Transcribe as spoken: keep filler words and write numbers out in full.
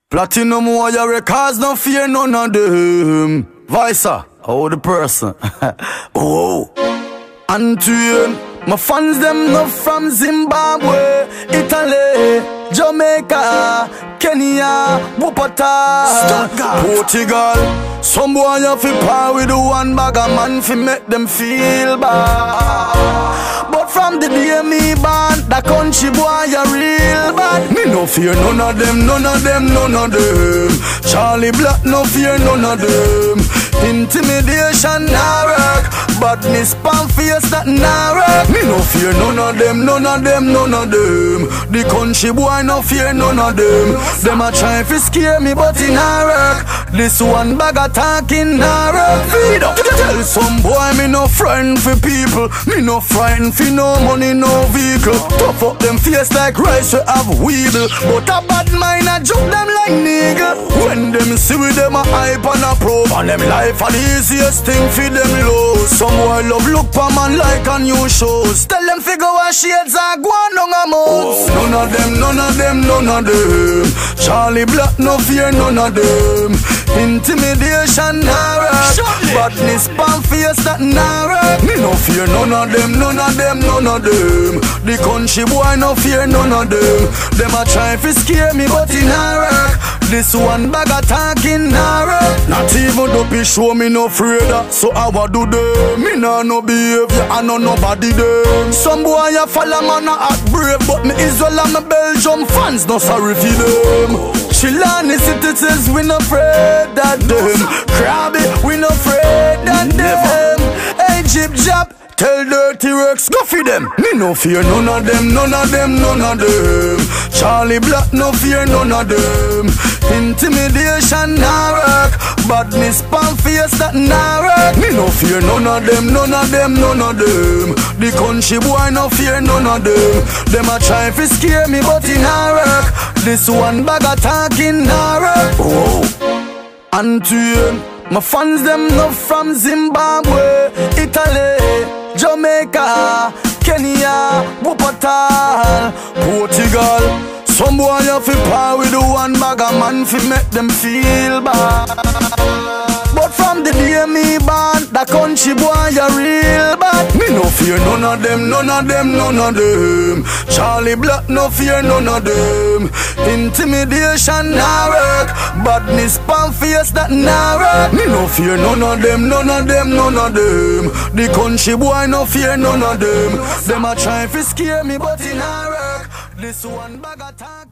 Platinum Warrior Records, no fear none of them. Visa, oh the person. Oh, Antoine, my fans them not from Zimbabwe, Italy, Jamaica, Kenya, Wupata, Portugal. Some boy have to par with the one bag of man fi make them feel bad. But from the day me born, the country boy a real bad. Me no fear none of them, none of them, none of them. Charlie Black no fear none of them. Intimidation nah work, badness pan face that nah work. Me no fear none of them, none of them, none of them. The country boy no fear none of them. Them a try fi scare me but it nah work. This one bag of talking nah work. Feed up. Tell some boy me no friend for people. Me no friend for no money, no vehicle. Tough up them face like rice we have weevil. But a bad mind a joke them like nigga. When them see with them a hype and a probe, and them life are the easiest thing for them low. Some boy love look for man like a new shows. Tell them figure what shades are going on a mouth. None of them, none of them, none of them. Charlie Black no fear none of them. Intimidation nah work, badness pan face that nah work. Me no fear none of them, none of them, none of them. The country boy no fear none of them. Them a try fi scare me but it nah work. This one bag of talking nah work. Not even dopey show me no afraid of. So how I do them? Me nah no behavior and no nobody them. Some boy a follow man a act brave, but me Israel and me Belgium fans no sorry for them. Chilani citizens we no afraid of them. Krabby we no afraid of them. Egypt Jab tell dirty works go for them. Me no fear none of them, none of them, none of them. Charlie Black no fear none of them. Intimidation nah work, badness pan face that nah work. Me no fear none of them, none of them, none of them. The country boy no fear none of them. Them a try fi scare me but it nah work. This one bag of talking nah work. Oh, Antoine, my fans them not from Zimbabwe, Italy, Jamaica, Kenya, Wupata, Portugal. Some boy have to par with the one bag of man fi make them feel bad. But from the day me born, the country boy a real bad. Me no fear none of them, none of them, none of them. Charlie Black no fear none of them. Intimidation nah work, badness pan face that nah work. Me no fear none of them, none of them, none of them. The country boy no fear none of them. Them a try fi scare me but it nah work. This one bag of talk.